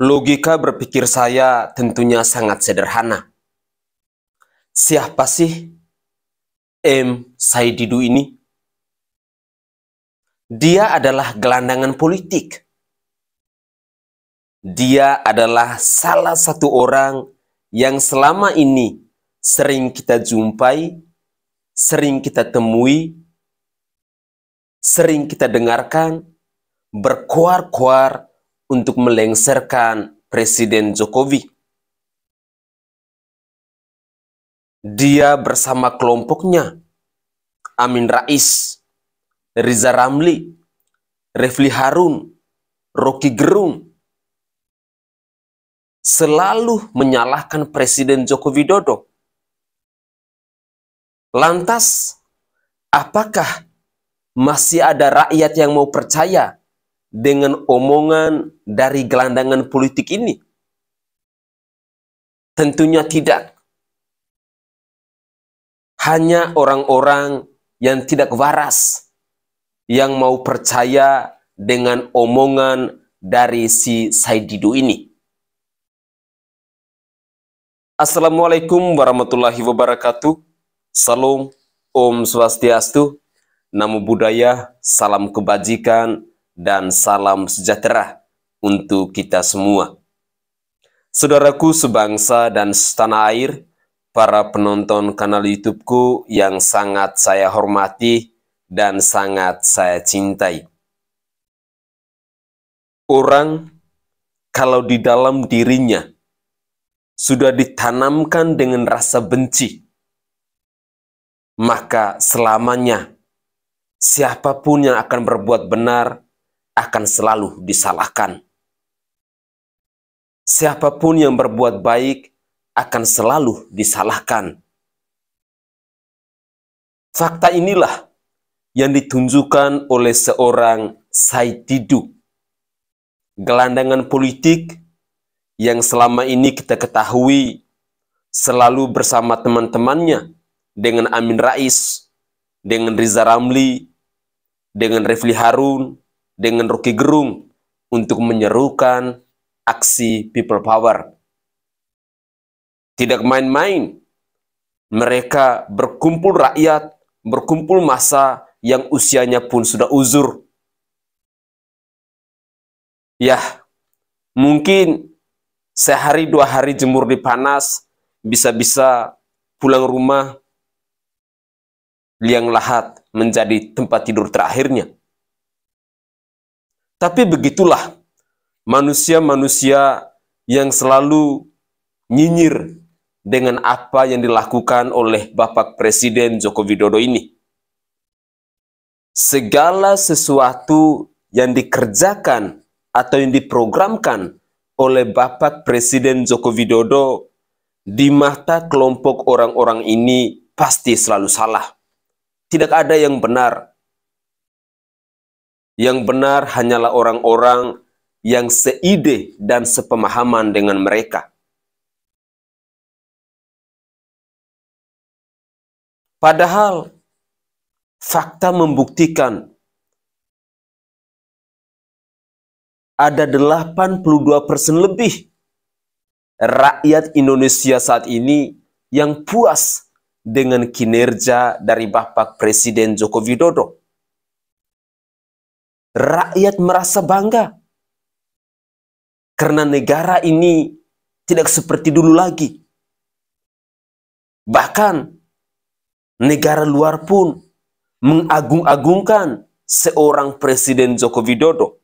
Logika berpikir saya tentunya sangat sederhana. Siapa sih M. Said Didu ini? Dia adalah gelandangan politik. Dia adalah salah satu orang yang selama ini sering kita jumpai, sering kita temui, sering kita dengarkan, berkoar-koar untuk melengsarkan Presiden Jokowi. Dia bersama kelompoknya, Amin Rais, Riza Ramli, Refli Harun, Rocky Gerung, selalu menyalahkan Presiden Joko Widodo. Lantas, apakah masih ada rakyat yang mau percaya dengan omongan dari gelandangan politik ini? Tentunya tidak. Hanya orang-orang yang tidak waras yang mau percaya dengan omongan dari si Said Didu ini. Assalamualaikum warahmatullahi wabarakatuh. Salam, Om Swastiastu, Namo Buddhaya, salam kebajikan, dan salam sejahtera untuk kita semua. Saudaraku sebangsa dan setanah air, para penonton kanal YouTube-ku yang sangat saya hormati dan sangat saya cintai. Orang kalau di dalam dirinya sudah ditanamkan dengan rasa benci, maka selamanya siapapun yang akan berbuat benar akan selalu disalahkan. Siapapun yang berbuat baik akan selalu disalahkan. Fakta inilah yang ditunjukkan oleh seorang Said Didu, gelandangan politik yang selama ini kita ketahui selalu bersama teman-temannya dengan Amin Rais, dengan Riza Ramli, dengan Refli Harun, dengan Rocky Gerung untuk menyerukan aksi People Power. Tidak main-main, mereka berkumpul rakyat, berkumpul massa yang usianya pun sudah uzur. Ya, mungkin sehari dua hari jemur di panas, bisa-bisa pulang rumah liang lahat menjadi tempat tidur terakhirnya. Tapi begitulah manusia-manusia yang selalu nyinyir dengan apa yang dilakukan oleh Bapak Presiden Joko Widodo ini. Segala sesuatu yang dikerjakan atau yang diprogramkan oleh Bapak Presiden Joko Widodo di mata kelompok orang-orang ini pasti selalu salah. Tidak ada yang benar. Yang benar hanyalah orang-orang yang seide dan sepemahaman dengan mereka. Padahal fakta membuktikan ada 82% lebih rakyat Indonesia saat ini yang puas dengan kinerja dari Bapak Presiden Joko Widodo. Rakyat merasa bangga karena negara ini tidak seperti dulu lagi. Bahkan negara luar pun mengagung-agungkan seorang Presiden Joko Widodo.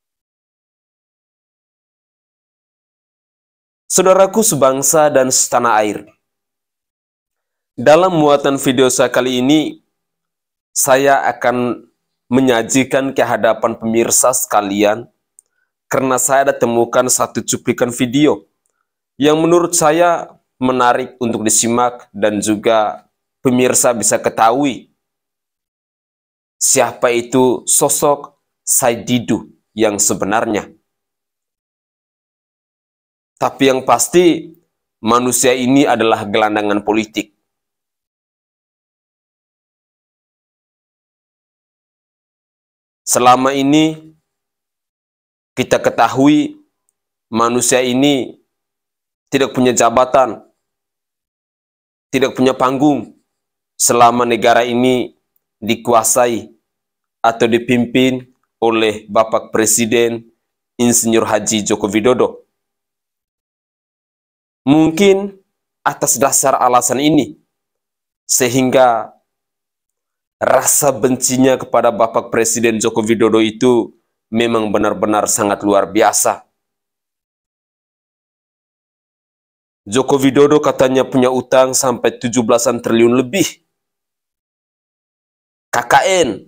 Saudaraku sebangsa dan setanah air, dalam muatan video saya kali ini, saya akan menyajikan ke hadapan pemirsa sekalian karena saya ada temukan satu cuplikan video yang menurut saya menarik untuk disimak dan juga pemirsa bisa ketahui siapa itu sosok Said Didu yang sebenarnya. Tapi yang pasti manusia ini adalah gelandangan politik. Selama ini kita ketahui manusia ini tidak punya jabatan, tidak punya panggung selama negara ini dikuasai atau dipimpin oleh Bapak Presiden Insinyur Haji Joko Widodo. Mungkin atas dasar alasan ini, sehingga rasa bencinya kepada Bapak Presiden Joko Widodo itu memang benar-benar sangat luar biasa. Joko Widodo katanya punya utang sampai 17-an triliun lebih. KKN.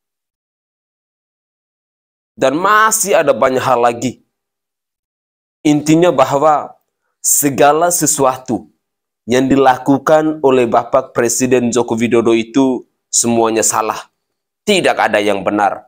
Dan masih ada banyak hal lagi. Intinya bahwa segala sesuatu yang dilakukan oleh Bapak Presiden Joko Widodo itu semuanya salah. Tidak ada yang benar.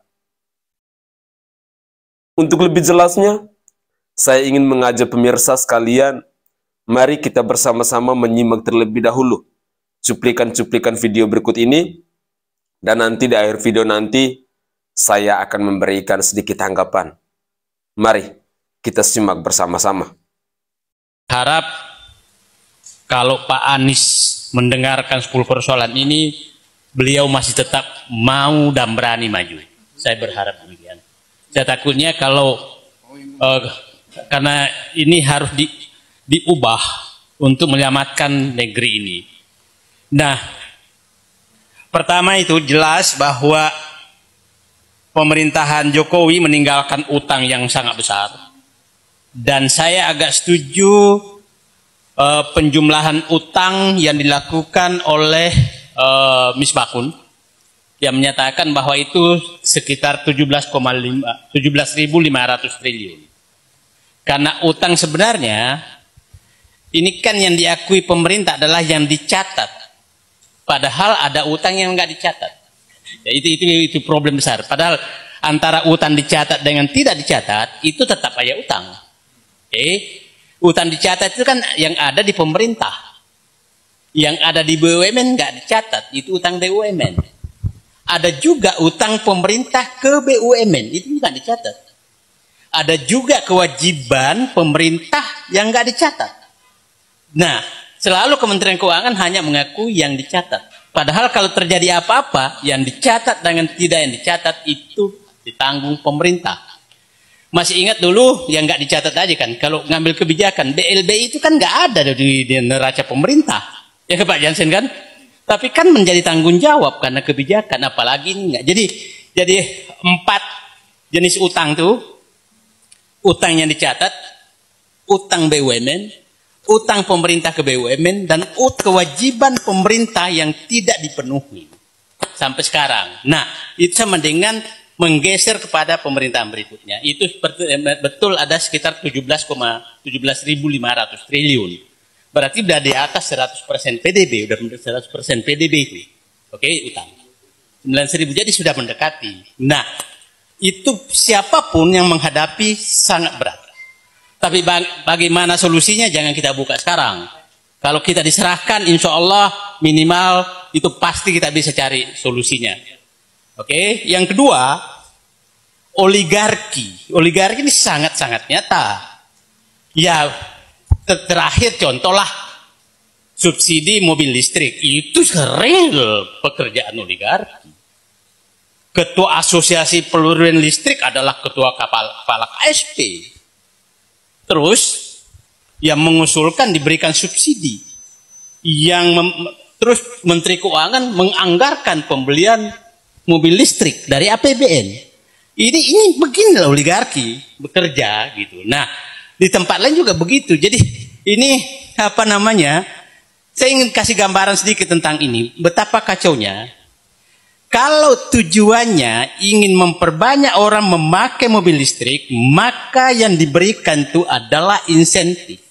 Untuk lebih jelasnya, saya ingin mengajak pemirsa sekalian, mari kita bersama-sama menyimak terlebih dahulu cuplikan-cuplikan video berikut ini, dan nanti di akhir video nanti saya akan memberikan sedikit tanggapan. Mari kita simak bersama-sama. Harap kalau Pak Anies mendengarkan 10 persoalan ini, beliau masih tetap mau dan berani maju. Saya berharap demikian. Saya takutnya kalau karena ini harus diubah untuk menyelamatkan negeri ini. Nah, pertama itu jelas bahwa pemerintahan Jokowi meninggalkan utang yang sangat besar. Dan saya agak setuju penjumlahan utang yang dilakukan oleh Misbakun yang menyatakan bahwa itu sekitar 17.500 triliun. Karena utang sebenarnya ini kan yang diakui pemerintah adalah yang dicatat. Padahal ada utang yang nggak dicatat. Ya, itu problem besar. Padahal antara utang dicatat dengan tidak dicatat itu tetap aja utang. Utang dicatat itu kan yang ada di pemerintah. Yang ada di BUMN nggak dicatat, itu utang BUMN. Ada juga utang pemerintah ke BUMN, itu nggak dicatat. Ada juga kewajiban pemerintah yang nggak dicatat. Nah, selalu Kementerian Keuangan hanya mengakui yang dicatat. Padahal kalau terjadi apa-apa, yang dicatat dengan tidak yang dicatat itu ditanggung pemerintah. Masih ingat dulu yang nggak dicatat aja kan, kalau ngambil kebijakan, BLBI itu kan nggak ada di neraca pemerintah. Ya Pak Jansen kan? Tapi kan menjadi tanggung jawab karena kebijakan, apalagi ini enggak. Jadi 4 jenis utang tuh, utang yang dicatat, utang BUMN, utang pemerintah ke BUMN, dan kewajiban pemerintah yang tidak dipenuhi sampai sekarang. Nah, itu sama dengan menggeser kepada pemerintahan berikutnya. Itu betul ada sekitar 17.500 triliun. Berarti sudah di atas 100% PDB, udah 100% PDB itu. Oke, utang. 9.000 jadi sudah mendekati. Nah, itu siapapun yang menghadapi sangat berat. Tapi bagaimana solusinya jangan kita buka sekarang. Kalau kita diserahkan, insya Allah minimal itu pasti kita bisa cari solusinya. Oke, yang kedua, oligarki. Oligarki ini sangat-sangat nyata. Ya, terakhir contohlah subsidi mobil listrik, itu real pekerjaan oligarki. Ketua Asosiasi Peluruan Listrik adalah ketua kepala KSP. Terus yang mengusulkan diberikan subsidi, yang terus Menteri Keuangan menganggarkan pembelian mobil listrik dari APBN. Ini beginilah oligarki bekerja gitu. Nah, di tempat lain juga begitu. Jadi ini apa namanya? Saya ingin kasih gambaran sedikit tentang ini. Betapa kacaunya. Kalau tujuannya ingin memperbanyak orang memakai mobil listrik, maka yang diberikan itu adalah insentif,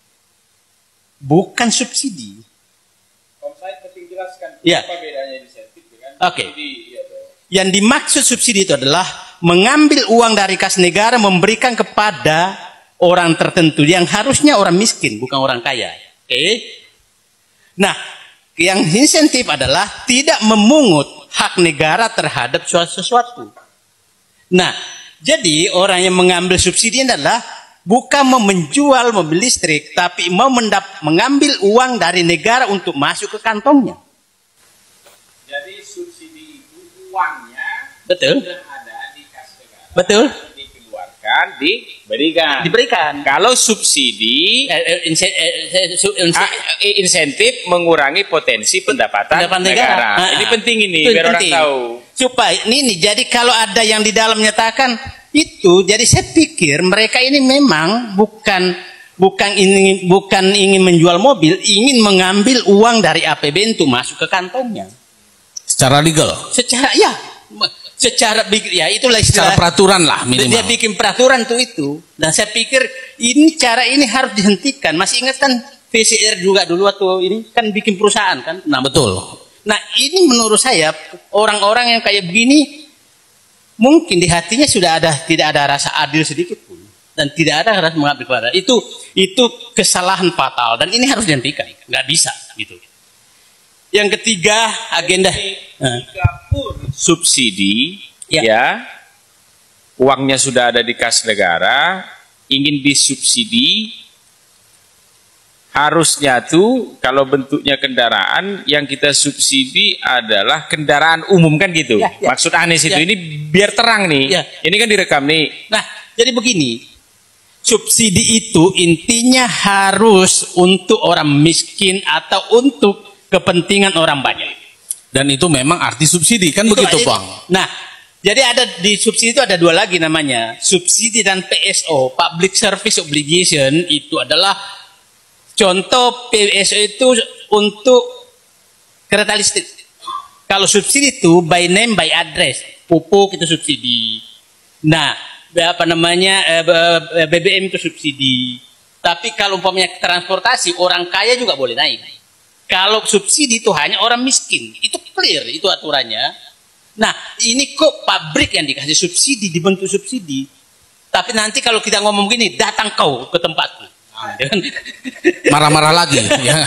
bukan subsidi. Om saya penting jelaskan ya. Apa bedanya insentif dengan Oke. Yang dimaksud subsidi itu adalah mengambil uang dari kas negara memberikan kepada orang tertentu yang harusnya orang miskin, bukan orang kaya. Oke. Nah, yang insentif adalah tidak memungut hak negara terhadap sesuatu. Nah, jadi orang yang mengambil subsidi adalah bukan mau menjual mobil listrik, tapi mau mengambil uang dari negara untuk masuk ke kantongnya. Jadi subsidi itu uangnya Betul. sudah ada di kas negara. Betul. Dikeluarkan, diberikan. Kalau subsidi insentif mengurangi potensi pendapatan negara. Ini penting ini Itu biar orang penting. tahu. Supaya ini jadi kalau ada yang di dalam menyatakan itu, jadi saya pikir mereka ini memang bukan ingin menjual mobil, ingin mengambil uang dari APBN untuk masuk ke kantongnya. Secara legal. Secara itulah Secara istilah. peraturan lah minimal. Dia bikin peraturan tuh itu. Dan saya pikir cara ini harus dihentikan. Masih ingat kan VCR juga dulu waktu ini kan bikin perusahaan kan? Nah, Betul. Nah ini menurut saya orang-orang yang kayak begini mungkin di hatinya tidak ada rasa adil sedikit pun dan tidak ada rasa mengabdi kepada itu kesalahan fatal dan ini harus dihentikan, nggak bisa gitu. Yang ketiga agenda Jika pun subsidi Ya. uangnya sudah ada di kas negara, ingin disubsidi, harusnya tuh kalau bentuknya kendaraan yang kita subsidi adalah kendaraan umum kan gitu. Ya, ya. Maksud Anies itu Ya. ini biar terang nih. Ya. Ini kan direkam nih. Nah, jadi begini, subsidi itu intinya harus untuk orang miskin atau untuk kepentingan orang banyak. Dan itu memang arti subsidi kan begitu, Bang. Nah, jadi ada di subsidi itu ada dua lagi namanya, subsidi dan PSO, Public Service Obligation. Itu adalah contoh PSO itu untuk kereta listrik. Kalau subsidi itu by name by address, pupuk itu subsidi. Nah, BBM itu subsidi. Tapi kalau umpamanya transportasi, orang kaya juga boleh naik. Kalau subsidi itu hanya orang miskin, itu clear, itu aturannya. Nah, ini kok pabrik yang dikasih subsidi, dibentuk subsidi. Tapi nanti kalau kita ngomong gini, datang kau ke tempatku. Marah-marah lagi. Ya.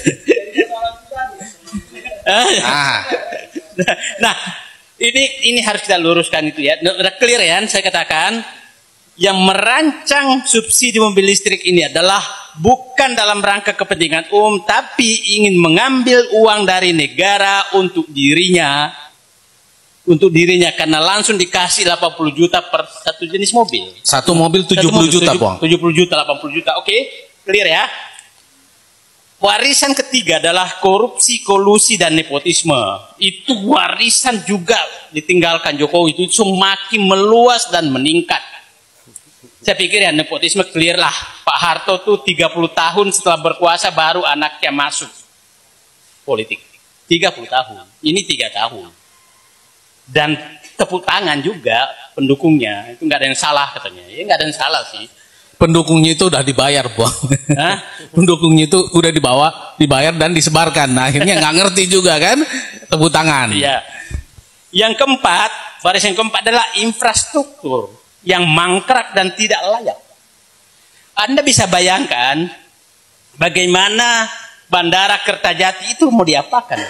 Nah, ini harus kita luruskan itu ya. Udah clear ya, saya katakan yang merancang subsidi mobil listrik ini adalah bukan dalam rangka kepentingan umum, tapi ingin mengambil uang dari negara untuk dirinya karena langsung dikasih 80 juta per satu jenis mobil. Satu mobil 70 juta, Bang. 70 juta, 80 juta. Oke, clear ya. Warisan ketiga adalah korupsi, kolusi, dan nepotisme. Itu warisan juga ditinggalkan Jokowi, itu semakin meluas dan meningkat. Saya pikir ya nepotisme clear lah. Pak Harto tuh 30 tahun setelah berkuasa baru anaknya masuk politik. 30 tahun. Ini 3 tahun. Dan tepuk tangan juga pendukungnya. Itu nggak ada yang salah katanya. Ya nggak ada yang salah sih. Pendukungnya itu udah dibayar, Bang. Hah? Pendukungnya itu udah dibayar dan disebarkan. Nah, akhirnya nggak ngerti juga kan, tepuk tangan. Iya. Yang keempat, warisan keempat adalah infrastruktur yang mangkrak dan tidak layak. Anda bisa bayangkan bagaimana Bandara Kertajati itu mau diapakan?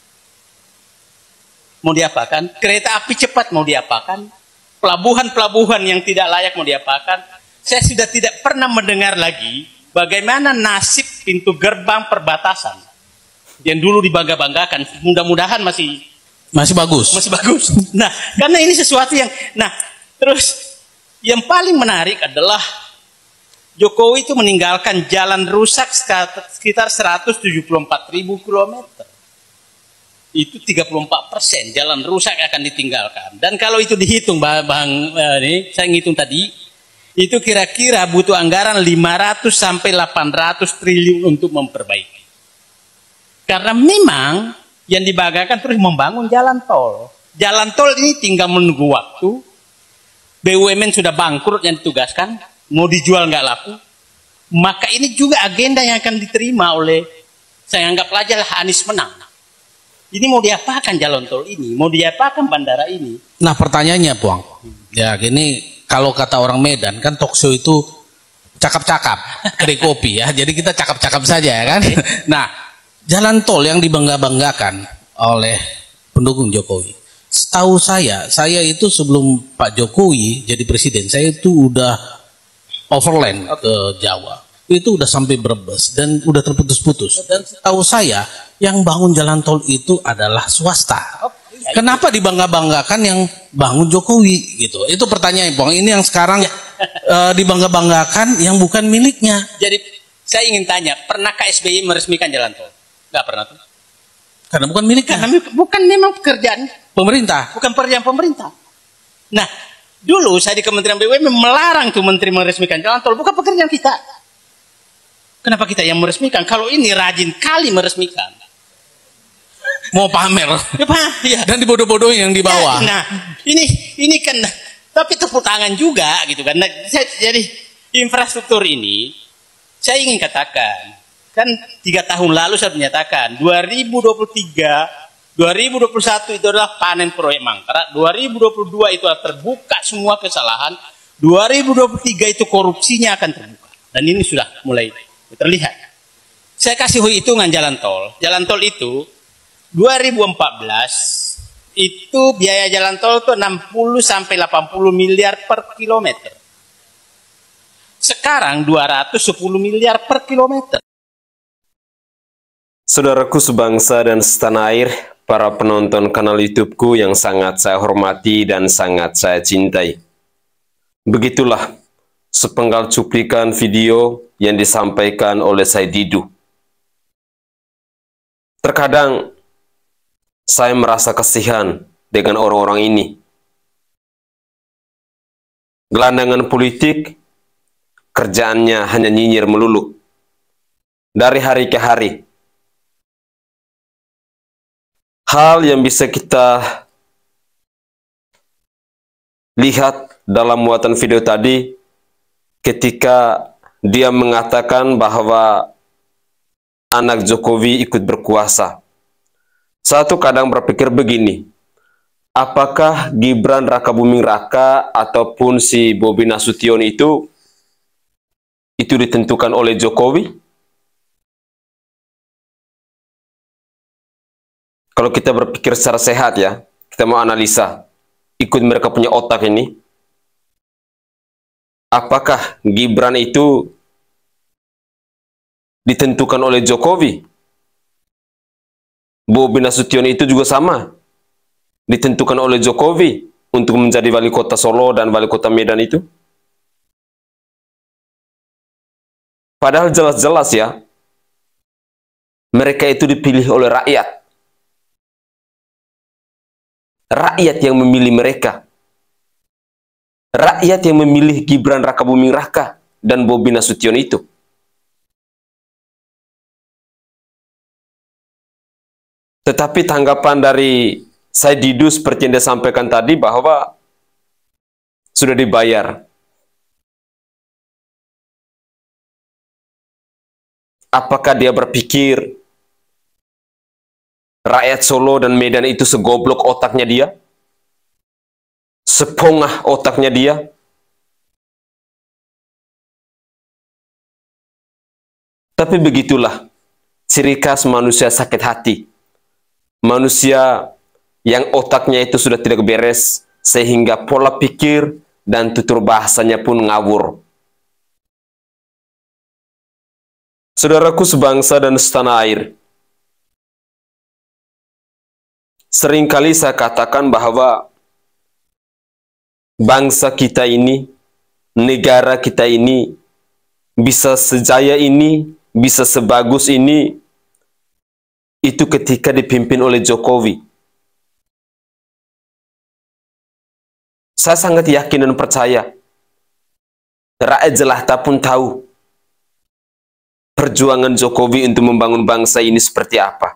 Mau diapakan? Kereta api cepat mau diapakan? Pelabuhan-pelabuhan yang tidak layak mau diapakan? Saya sudah tidak pernah mendengar lagi bagaimana nasib pintu gerbang perbatasan yang dulu dibangga-banggakan. Mudah-mudahan masih bagus. Masih bagus. Nah, karena ini sesuatu yang, nah, terus yang paling menarik adalah Jokowi itu meninggalkan jalan rusak sekitar 174.000 kilometer. Itu 34% jalan rusak akan ditinggalkan. Dan kalau itu dihitung, ini saya ngitung tadi, itu kira-kira butuh anggaran 500 sampai 800 triliun untuk memperbaiki. Karena memang yang dibanggakan terus membangun jalan tol. Jalan tol ini tinggal menunggu waktu. BUMN sudah bangkrut yang ditugaskan, mau dijual nggak laku. Maka ini juga agenda yang akan diterima oleh, saya anggap aja lah Anies menang. Ini mau diapakan jalan tol ini? Mau diapakan bandara ini? Nah, pertanyaannya, Bang. Ya, gini, kalau kata orang Medan kan talkshow itu cakap-cakap, kedai kopi ya. Jadi kita cakap-cakap saja ya kan. Nah, jalan tol yang dibangga-banggakan oleh pendukung Jokowi. Setahu saya itu sebelum Pak Jokowi jadi presiden, saya itu udah overland ke Jawa. Itu udah sampai Brebes dan udah terputus-putus. Dan setahu saya yang bangun jalan tol itu adalah swasta. Kenapa dibangga-banggakan yang bangun Jokowi gitu? Itu pertanyaan, Bang. Ini yang sekarang dibangga-banggakan yang bukan miliknya. Jadi saya ingin tanya, pernahkah SBY meresmikan jalan tol? Nggak pernah tuh. Karena bukan miliknya. Karena bukan memang pekerjaan Pemerintah. bukan pekerjaan pemerintah. Nah, dulu saya di Kementerian BUMN melarang tuh menteri meresmikan jalan tol, bukan pekerjaan kita. Kenapa kita yang meresmikan? Kalau ini rajin kali meresmikan. Mau pamer. Ya, Pak, ya. Dan dibodoh-bodohin yang di bawah. Ya, nah, ini kan, tapi tepuk tangan juga gitu kan. Nah, jadi infrastruktur ini, saya ingin katakan, kan 3 tahun lalu saya menyatakan 2023, 2021 itu adalah panen proyek mangkrak, 2022 itu terbuka semua kesalahan, 2023 itu korupsinya akan terbuka. Dan ini sudah mulai terlihat. Saya kasih hitungan jalan tol. Jalan tol itu 2014 itu biaya jalan tol itu 60 sampai 80 miliar per kilometer. Sekarang 210 miliar per kilometer. Saudaraku sebangsa dan setanah air, para penonton kanal YouTube-ku yang sangat saya hormati dan sangat saya cintai. Begitulah sepenggal cuplikan video yang disampaikan oleh Syed Didu. Terkadang saya merasa kasihan dengan orang-orang ini. Gelandangan politik, kerjaannya hanya nyinyir melulu. Dari hari ke hari. Hal yang bisa kita lihat dalam muatan video tadi, ketika dia mengatakan bahwa anak Jokowi ikut berkuasa. Satu kadang berpikir begini, apakah Gibran Rakabuming Raka ataupun si Bobi Nasution itu ditentukan oleh Jokowi? Kalau kita berpikir secara sehat ya, kita mau analisa, ikut mereka punya otak ini, apakah Gibran itu ditentukan oleh Jokowi? Bobi Nasution itu juga sama, ditentukan oleh Jokowi untuk menjadi wali kota Solo dan wali kota Medan itu? Padahal jelas-jelas ya, mereka itu dipilih oleh rakyat. Rakyat yang memilih mereka. Rakyat yang memilih Gibran Rakabuming Raka dan Bobi Nasution itu. Tetapi tanggapan dari Syed Didu seperti yang dia sampaikan tadi bahwa sudah dibayar. Apakah dia berpikir rakyat Solo dan Medan itu segoblok otaknya dia? Sepongah otaknya dia? Tapi begitulah ciri khas manusia sakit hati. Manusia yang otaknya itu sudah tidak beres, sehingga pola pikir dan tutur bahasanya pun ngawur. Saudaraku sebangsa dan setanah air, seringkali saya katakan bahwa bangsa kita ini, negara kita ini, bisa sejaya ini, bisa sebagus ini, itu ketika dipimpin oleh Jokowi. Saya sangat yakin dan percaya, rakyat jelata pun tahu perjuangan Jokowi untuk membangun bangsa ini seperti apa.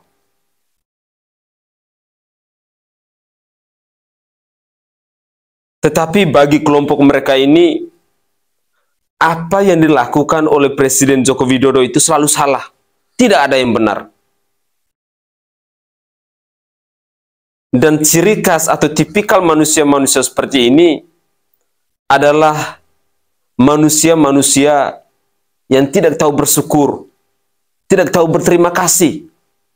Tetapi bagi kelompok mereka ini, apa yang dilakukan oleh Presiden Joko Widodo itu selalu salah. Tidak ada yang benar. Dan ciri khas atau tipikal manusia-manusia seperti ini adalah manusia-manusia yang tidak tahu bersyukur, tidak tahu berterima kasih.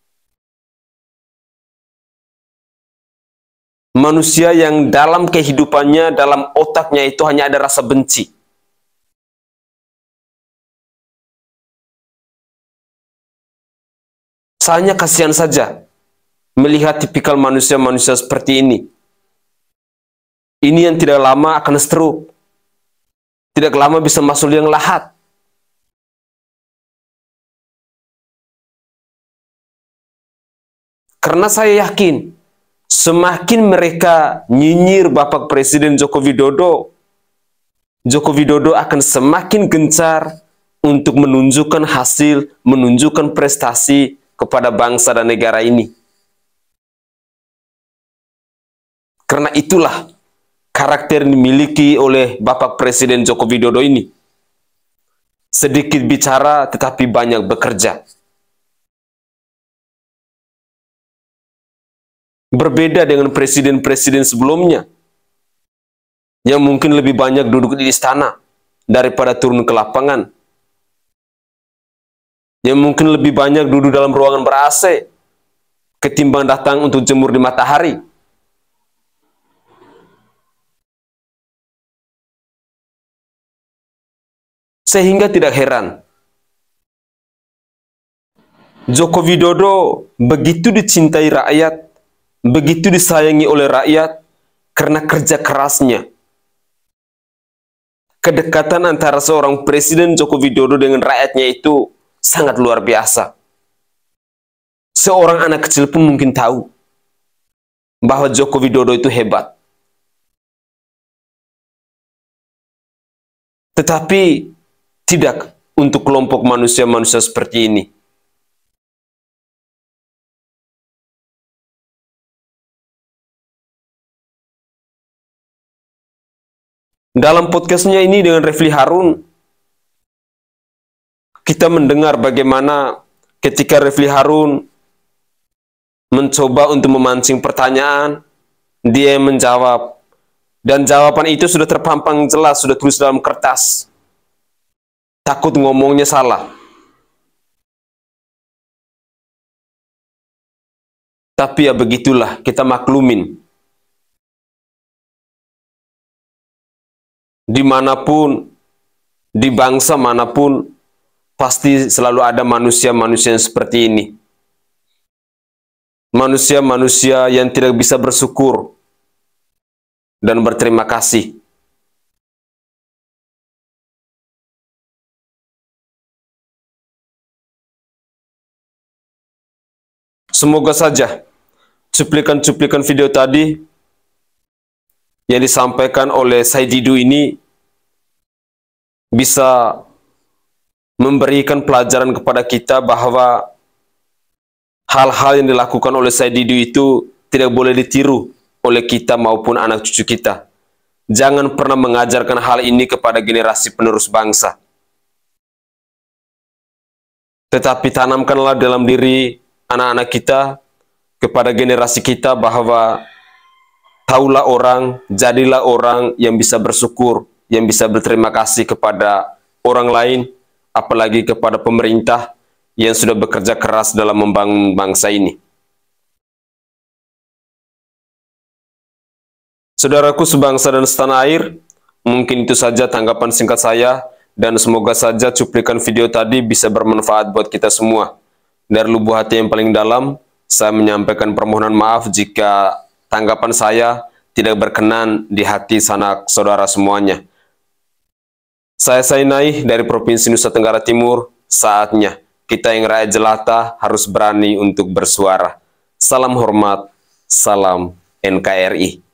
Manusia yang dalam kehidupannya, dalam otaknya itu hanya ada rasa benci. Saya kasihan saja melihat tipikal manusia-manusia seperti ini. Ini yang tidak lama akan stroke. Tidak lama bisa masuk liang lahat. Karena saya yakin, semakin mereka nyinyir Bapak Presiden Joko Widodo akan semakin gencar untuk menunjukkan hasil, menunjukkan prestasi kepada bangsa dan negara ini. Karena itulah karakter yang dimiliki oleh Bapak Presiden Joko Widodo ini. Sedikit bicara tetapi banyak bekerja. Berbeda dengan presiden-presiden sebelumnya, yang mungkin lebih banyak duduk di istana daripada turun ke lapangan. Yang mungkin lebih banyak duduk dalam ruangan ber-AC ketimbang datang untuk jemur di matahari. Sehingga tidak heran, Joko Widodo begitu dicintai rakyat, begitu disayangi oleh rakyat karena kerja kerasnya. Kedekatan antara seorang Presiden Joko Widodo dengan rakyatnya itu sangat luar biasa. Seorang anak kecil pun mungkin tahu bahwa Joko Widodo itu hebat. Tetapi tidak untuk kelompok manusia-manusia seperti ini. Dalam podcastnya ini dengan Refli Harun, kita mendengar bagaimana ketika Refli Harun mencoba untuk memancing pertanyaan, dia menjawab. Dan jawaban itu sudah terpampang jelas, sudah tulis dalam kertas. Takut ngomongnya salah. Tapi ya begitulah, kita maklumin. Dimanapun, di bangsa manapun, pasti selalu ada manusia-manusia yang seperti ini. Manusia-manusia yang tidak bisa bersyukur dan berterima kasih. Semoga saja cuplikan-cuplikan video tadi yang disampaikan oleh Said Didu ini bisa memberikan pelajaran kepada kita bahwa hal-hal yang dilakukan oleh Said Didu itu tidak boleh ditiru oleh kita maupun anak cucu kita. Jangan pernah mengajarkan hal ini kepada generasi penerus bangsa. Tetapi tanamkanlah dalam diri anak-anak kita, kepada generasi kita, bahwa taulah orang, jadilah orang yang bisa bersyukur, yang bisa berterima kasih kepada orang lain, apalagi kepada pemerintah yang sudah bekerja keras dalam membangun bangsa ini. Saudaraku sebangsa dan setanah air, mungkin itu saja tanggapan singkat saya, dan semoga saja cuplikan video tadi bisa bermanfaat buat kita semua. Dari lubuk hati yang paling dalam, saya menyampaikan permohonan maaf jika tanggapan saya tidak berkenan di hati sanak saudara semuanya. Saya Sainai dari Provinsi Nusa Tenggara Timur. Saatnya kita yang rakyat jelata harus berani untuk bersuara. Salam hormat, salam NKRI.